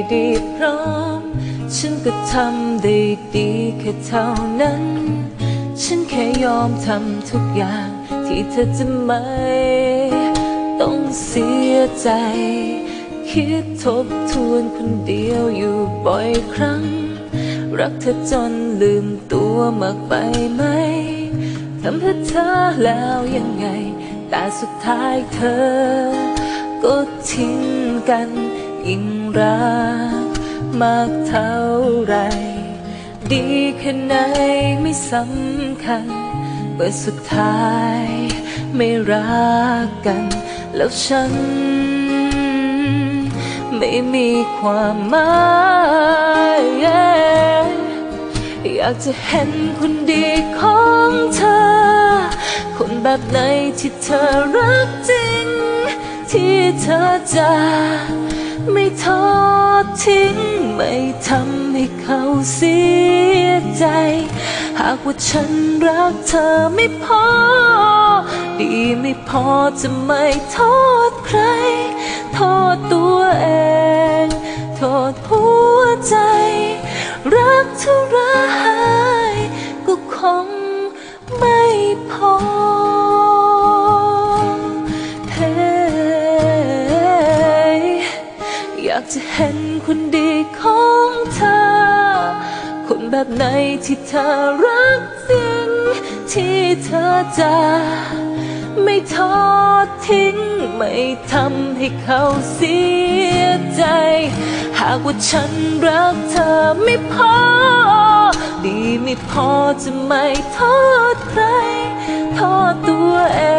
ดีพร้อมฉันก็ทำได้ดีแค่เท่านั้นฉันแค่ยอมทำทุกอย่างที่เธอจะไม่ต้องเสียใจคิดทบทวนคนเดียวอยู่บ่อยครั้งรักเธอจนลืมตัวมากไปไหมทำเพื่อเธอแล้วยังไงแต่สุดท้ายเธอก็ทิ้งกันยิ่งรักมากเท่าไรดีแค่ไหนไม่สำคัญเมื่อสุดท้ายไม่รักกันแล้วฉันไม่มีความหมายอยากจะเห็นคนดีของเธอคนแบบไหนที่เธอรักจริงที่เธอจะไม่ทอดทิ้งไม่ทำให้เขาเสียใจหากว่าฉันรักเธอไม่พอดีไม่พอจะไม่โทษใครโทษตัวเองโทษหัวใจรักเท่าไรก็คงไม่พออยากจะเห็นคนดีของเธอคนแบบไหนที่เธอรักจริงที่เธอจะไม่ทอดทิ้งไม่ทำให้เขาเสียใจหากว่าฉันรักเธอไม่พอดีไม่พอจะไม่โทษใครโทษตัวเอง